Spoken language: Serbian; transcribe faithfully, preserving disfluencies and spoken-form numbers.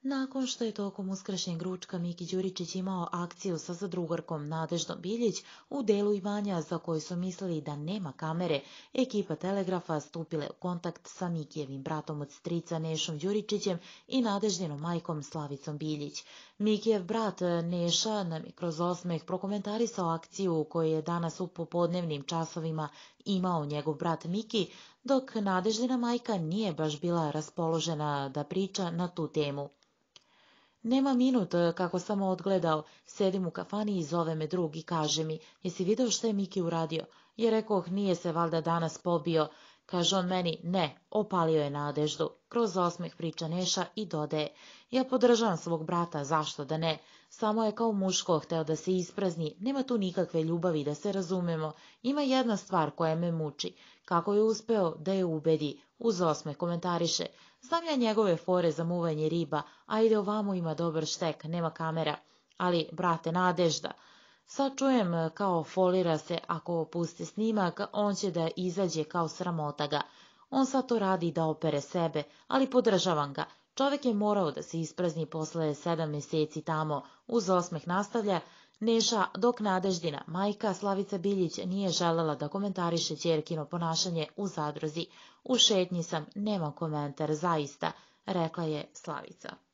Nakon što je tokom uskršnjeg ručka Miki Đuričić imao akciju sa zadrugarkom Nadeždom Biljić u delu imanja za koji su mislili da nema kamere, ekipa Telegrafa stupila je u kontakt sa Mikijevim bratom od strica Nešom Đuričićem i Nadeždinom majkom Slavicom Biljić. Mikijev brat Neša nam je kroz osmeh prokomentarisao akciju koju je danas u popodnevnim časovima imao njegov brat Miki, dok Nadeždina majka nije baš bila raspoložena da priča na tu temu. Nema minut kako sam odgledao, sedim u kafani i zove me drug i kaže mi, jesi video što je Miki uradio? Je rekoh, nije se valjda danas pobio. Kaže on meni, ne, opalio je Nadeždu. Kroz osmeh priča Neša i dodaje, ja podržavam svog brata, zašto da ne? Samo je kao muško hteo da se isprazni, nema tu nikakve ljubavi, da se razumemo. Ima jedna stvar koja me muči, kako je uspeo da je ubedi. Uz osmeh komentariše, znam ja njegove fore za muvanje riba, ajde ovamo ima dobar štek, nema kamera. Ali, brate, Nadežda. Sad čujem kao folira se, ako pusti snimak, on će da izađe kao sramota ga. On sad to radi da opere sebe, ali podržavam ga. Čovek je morao da se isprazni posle sedam meseci tamo, uz osmeh nastavlja Neša, dok Nadeždina majka Slavica Biljić nije želela da komentariše ćerkino ponašanje u zadruzi. U šetnji sam, nema komentar, zaista, rekla je Slavica.